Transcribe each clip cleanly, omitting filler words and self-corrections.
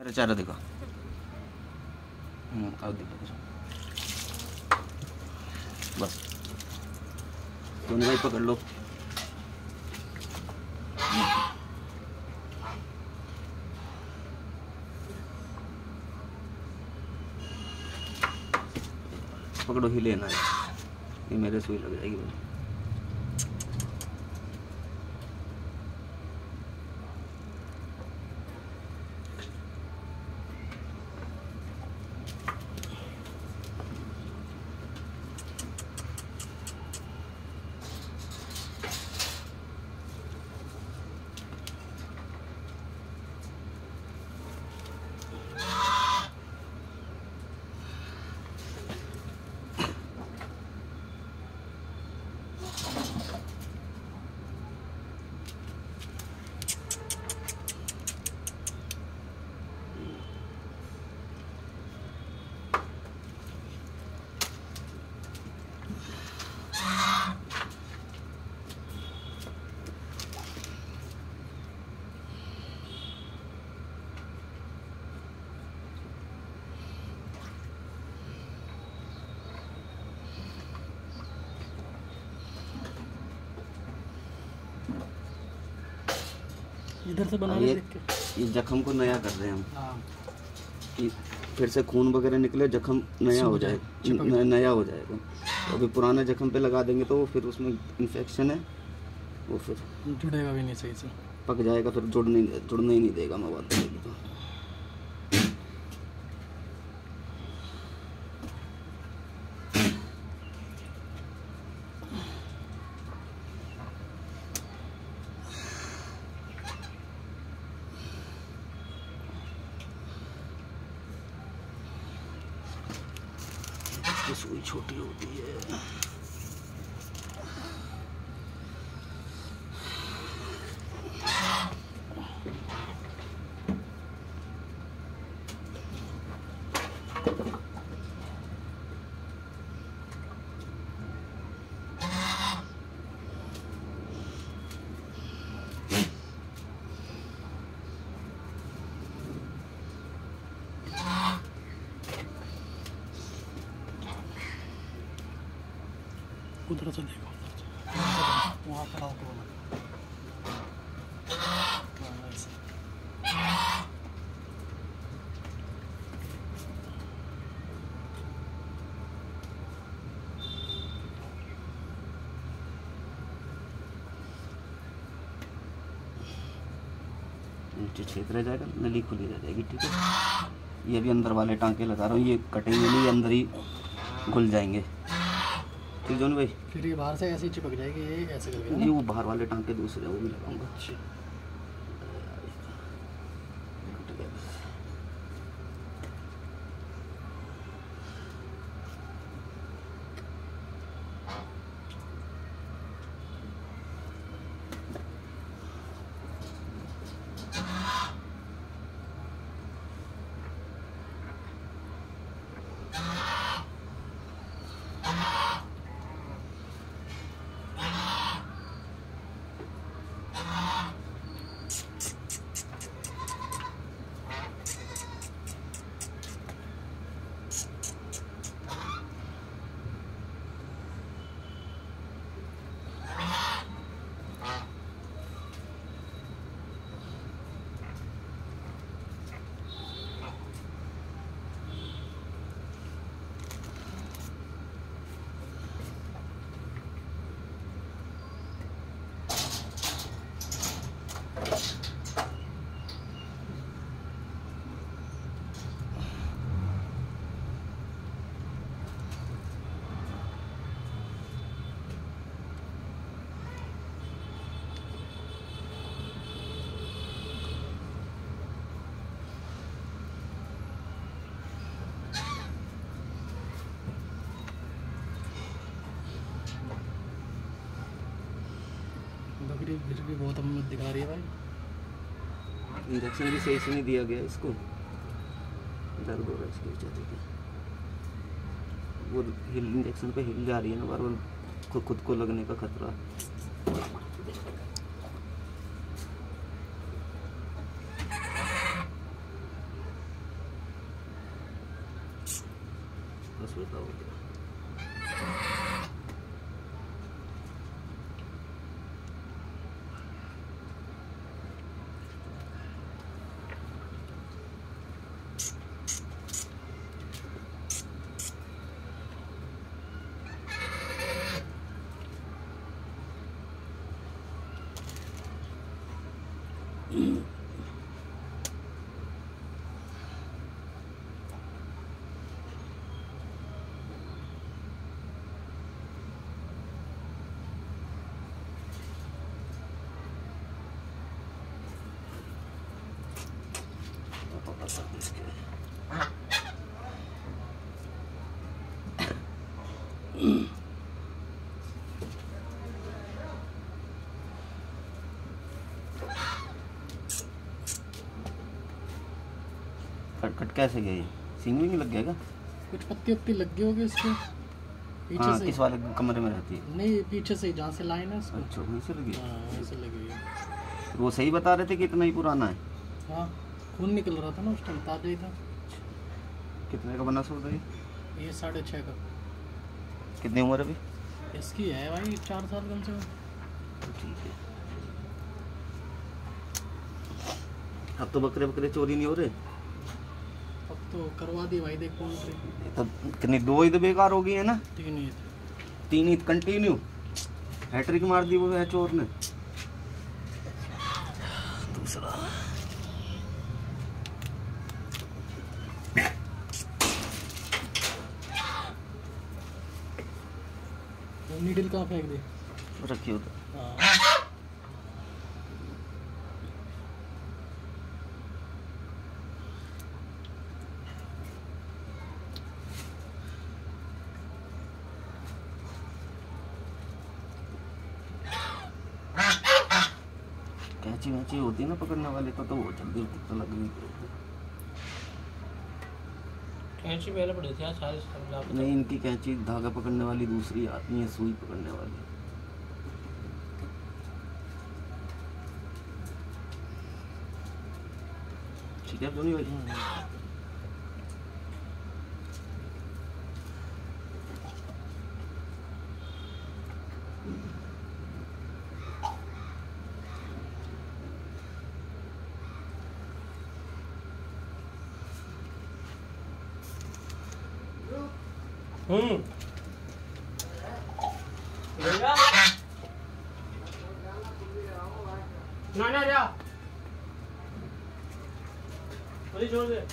मेरा चारा देखो। आओ देखो बस दोनों भाई पकड़ लो। पकड़ो ही लेना है, ये मेरे सुई लग जाएगी भाई। इधर से बना ये जख्म को नया कर रहे हैं हम। कि फिर से खून वगैरह निकले, जख्म नया हो जाए, नया हो जाएगा। तो अभी पुराना जख्म पे लगा देंगे तो फिर उसमें इन्फेक्शन है, वो फिर जुड़ेगा भी नहीं सही से, पक जाएगा, फिर जुड़ने ही नहीं देगा मवाद तो। सुई छोटी होती है। उधर से देखो, वहाँ खड़ा होकर बोला। नीचे छेद रह जाएगा, नली खुली रह जाएगी। ठीक है, ये भी अंदर वाले टांके लगा रहा हूँ, ये कटेंगे नहीं, अंदर ही घुल जाएंगे। ठीक जोन भाई, फिर ये बाहर से ऐसे ही चिपक जाएगी, ये ऐसे करके ये वो बाहर वाले टांके दूसरे वो भी लगाऊंगा। बकरी फिर भी बहुत अहमियत दिखा रही है भाई। इंजेक्शन भी सही से नहीं दिया गया इसको, दर्द हो रहा है इसके बेचारे को। वो इंजेक्शन पे हिल जा रही है ना बार बार, खुद को लगने का खतरा। सुविधा हो गया। कट कैसे गई? सिंग भी नहीं लग गया? कुछ पत्ती वत्ती लग गई होगी इसके पीछे हाँ, से। किस वाले कमरे में रहती है? नहीं, पीछे से जहाँ से लाइन है उसको। अच्छा, वहीं से लगी? हाँ, वहीं से लगी है। वो सही बता रहे थे कि इतना ही पुराना है? हाँ, खून निकल रहा था ना उस टाइम, ताजा ही था। कितने का बना सौदा ये 6.5 का। कितनी उम्र अभी? इसकी है भाई 4 साल कम से कम। ठीक है। अब तो बकरे चोरी नहीं हो रहे? अब तो करवा दी भाई, देख कौन तब कितनी 2 ईद बेकार हो गई है ना? 3 ही 3 ईद कंटिन्यू हैट्रिक मार दी वो है चोर ने। दूसरा नीडल कहाँ फेंक दे? रखिए उधर। हाँ। कैंची वैंची होती है ना पकड़ने वाली तो वो जल्दी तो लग नहीं। कैंची पहले पड़ी थी सारे सब। नहीं, इनकी कैंची धागा पकड़ने वाली दूसरी आती है, सुई पकड़ने वाली। ठीक है जोनी भाई। ना जा बोली छोड़ दे।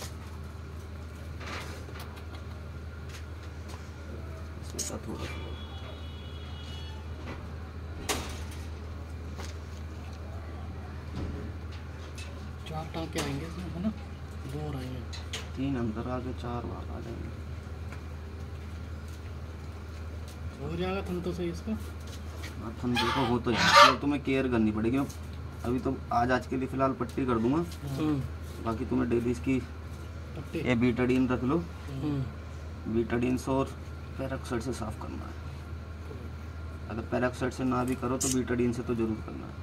इसमें थोड़ा चार टाँके आएंगे इसमें, है ना? 2 और आएंगे। 3 अंदर आ गए, 4 बाहर आ जाएंगे। हो जाएगा तुम तो सही इसका। हाँ, थन देखो हो तो जाए, तुम्हें केयर करनी पड़ेगी। अभी तो आज के लिए फिलहाल पट्टी कर दूंगा, बाकी तुम्हें डेली इसकी ये बीटाडीन रख लो। बीटाडीन से और पैराक्साइड से साफ करना है। अगर पैराक्साइड से ना भी करो तो बीटाडीन से तो जरूर करना है।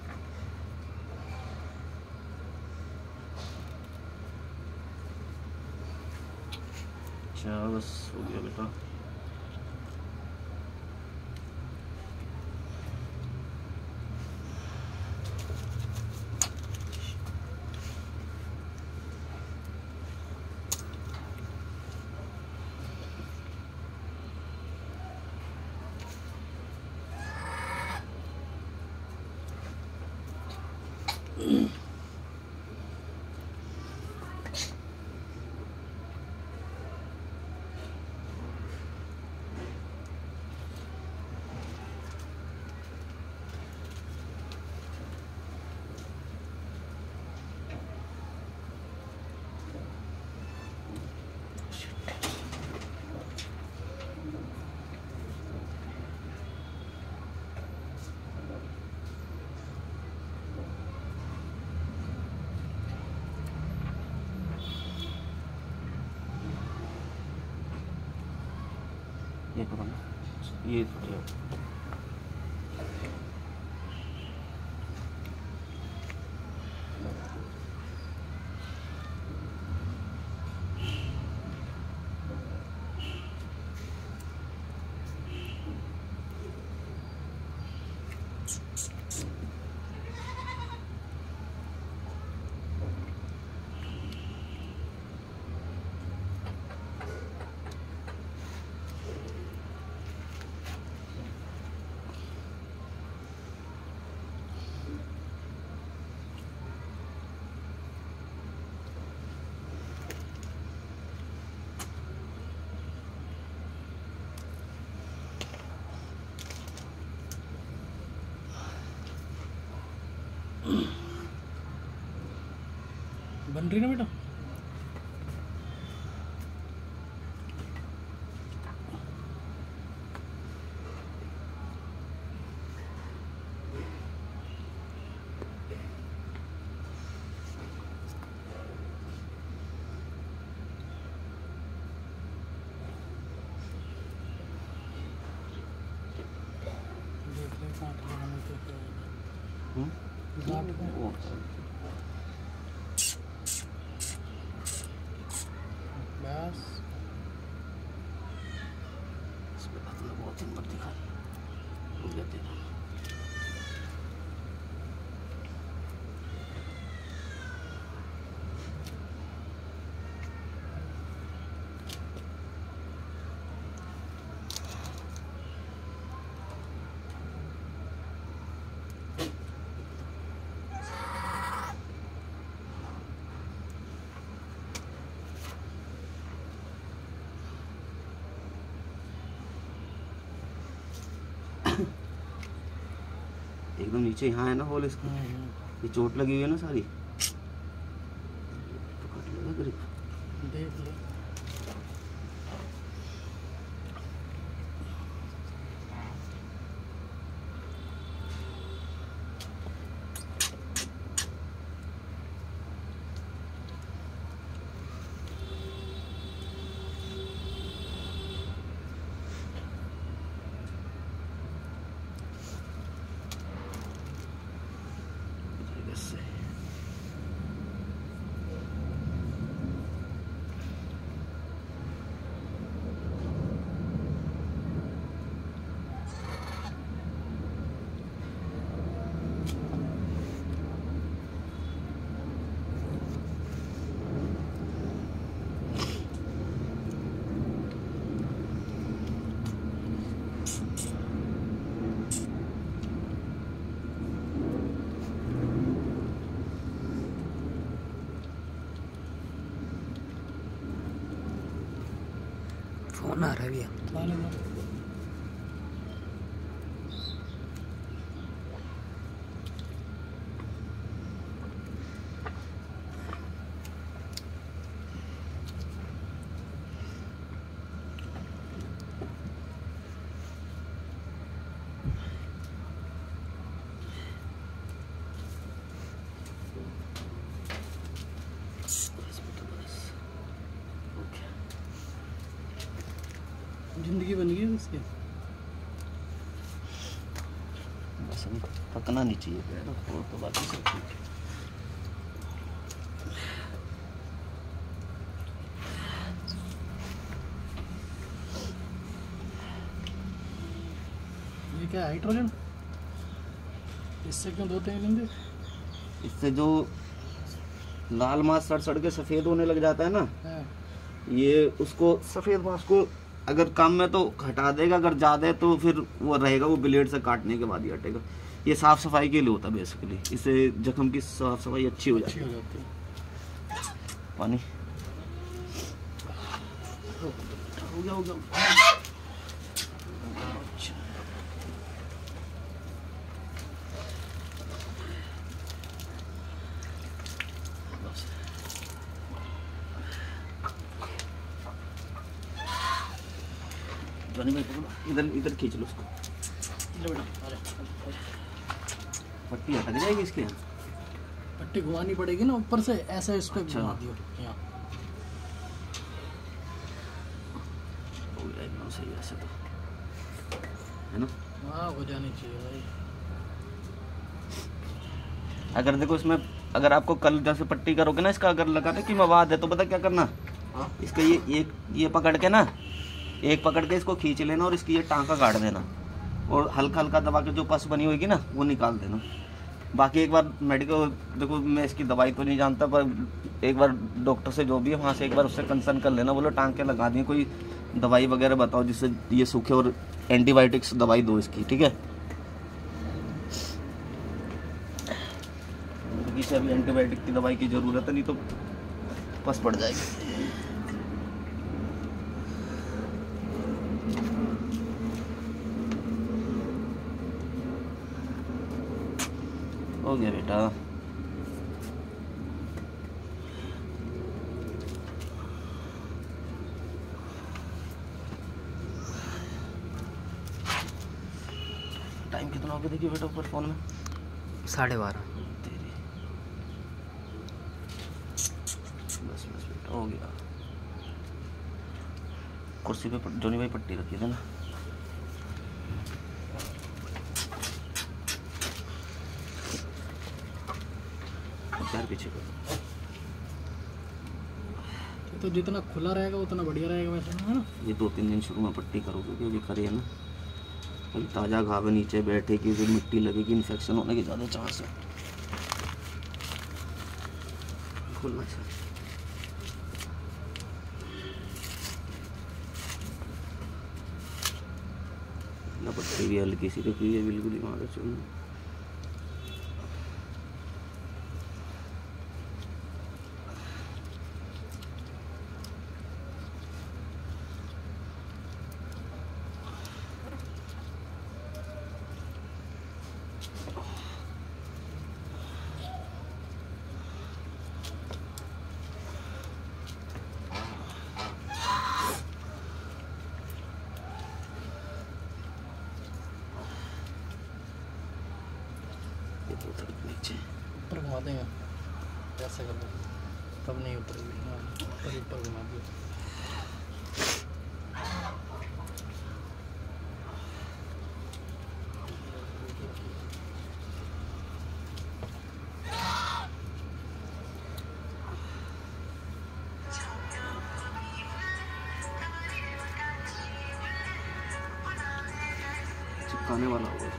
अच्छा, बस हो गया बेटा। ये करो ना, ये बन रही ना बेटा। बस बहुत हिम्मत दिखाई हो जाती है। एकदम नीचे यहाँ है ना होल इसका, ये चोट लगी हुई है ना सारी, तो कट लगा ग्रिप। देख लो। फोन आ रहा है भैया। जिंदगी बन गई इसकी। बस अभी पकना नहीं चाहिए पैर, और तो बाकी सब ठीक है। ये क्या है, हाइड्रोजन? इससे क्यों धोते हैं लेंगे? इससे जो लाल मांस सड़ सड़ के सफ़ेद होने लग जाता है ना, हाँ। ये उसको सफ़ेद मांस को अगर कम में तो हटा देगा, अगर ज़्यादा है तो फिर वो रहेगा, वो ब्लेड से काटने के बाद ही हटेगा। ये साफ़ सफाई के लिए होता है बेसिकली, इससे जख्म की साफ़ सफाई अच्छी हो जाती है। पानी हो गया हो गया। इधर इधर खींच लो उसको, पट्टी हटक जाएगी इसके यहाँ। पट्टी घुमानी पड़ेगी ना ऊपर से, ऐसे इस पे अच्छा। घुमा दियो यहाँ। हो गया एकदम सही ऐसे तो, है ना? हाँ हो जानी चाहिए भाई। अगर देखो इसमें, अगर आपको कल जैसे पट्टी करोगे ना इसका, अगर लगाने की मवाद है तो पता क्या करना, इसका ये पकड़ के ना, एक पकड़ के इसको खींच लेना और इसकी ये टांका काट देना, और हल्का हल्का दबा के जो पस बनी होगी ना वो निकाल देना। बाकी एक बार मेडिकल, देखो मैं इसकी दवाई तो नहीं जानता, पर एक बार डॉक्टर से जो भी है वहाँ से एक बार उससे कंसर्न कर लेना, बोलो टांके लगा दिए, कोई दवाई वगैरह बताओ जिससे ये सूखे, और एंटीबायोटिक्स दवाई दो इसकी, ठीक है? इसे अभी एंटीबायोटिक की दवाई की ज़रूरत है, नहीं तो पस पड़ जाएगी। हो गया बेटा। कितना हो गया देखिए बेटा ऊपर फ़ोन में 12:30। तेरी बस बेटा हो गया। कुर्सी पे जोनी भाई पट्टी रखी थी ना। पैर पीछे करो। तो जितना खुला रहेगा उतना बढ़िया रहेगा वैसे है ना। ये 2-3 दिन शुरू में पट्टी करोगे क्योंकि खरी है ना, अभी ताज़ा घाव है, नीचे बैठेगी फिर मिट्टी लगेगी, इन्फेक्शन होने के ज़्यादा चांस है। खुलना चाहिए। पट्टी भी हल्की सी रखी है बिल्कुल ही वहाँ से। नीचे ऊपर घुमा देंगे ऐसा कर दो तब नहीं उतरेगी। हाँ ऊपर घुमा दिए। चिपकाने वाला होगा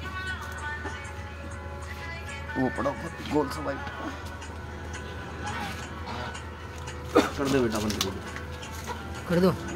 वो पड़ा गोल सा वाइट कर दे बेटा, बंद कर दो।